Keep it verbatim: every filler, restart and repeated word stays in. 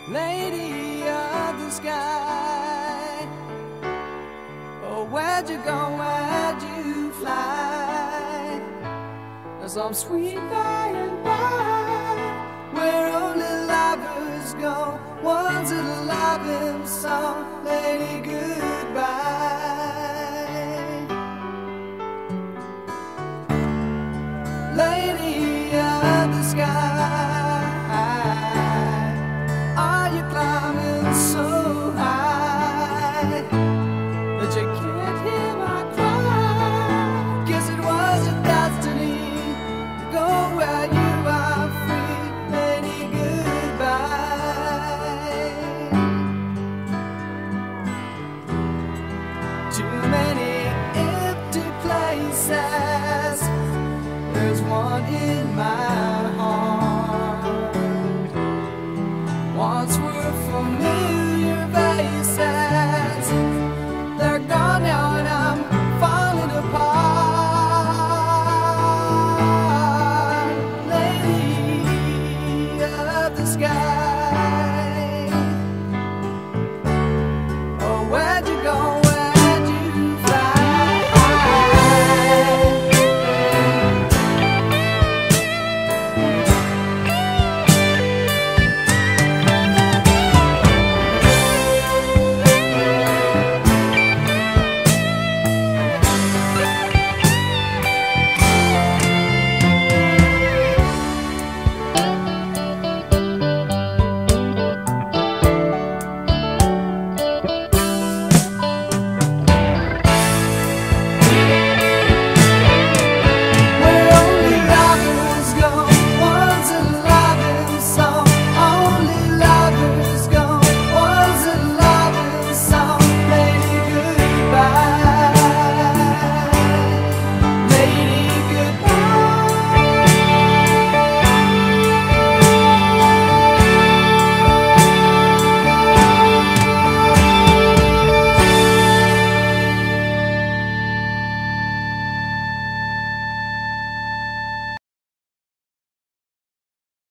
lady of the sky. Oh, where'd you go, where'd you fly? Some sweet by and by, where only lovers go, ones that love him so, lady, goodbye. Lady of the sky, are you climbing so high that you can't hear my cry? Guess it was your destiny to go where you are free, lady, goodbye. Too many empty places, there's one in my heart. Once were familiar faces, they're gone now and I'm falling apart. Lady of the sky.